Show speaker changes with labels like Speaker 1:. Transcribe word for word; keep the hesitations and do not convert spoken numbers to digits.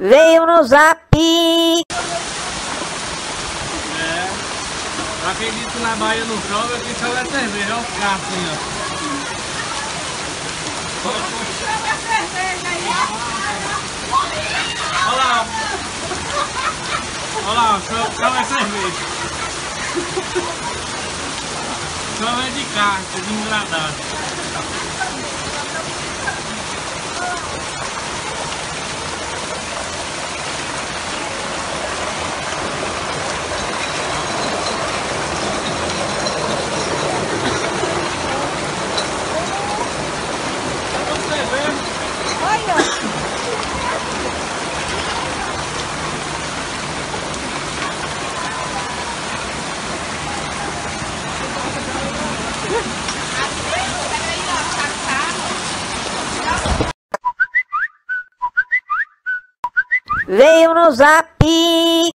Speaker 1: Veio no zap.
Speaker 2: É. Acredito que na Bahia não chove, aqui chove é cerveja. Olha os carros assim, ó.
Speaker 3: Chama a cerveja aí.
Speaker 2: Olha lá, ó. Olha lá, ó. Chove, chove é cerveja. Chove é de carro, é desengradado.
Speaker 1: Veio no zap.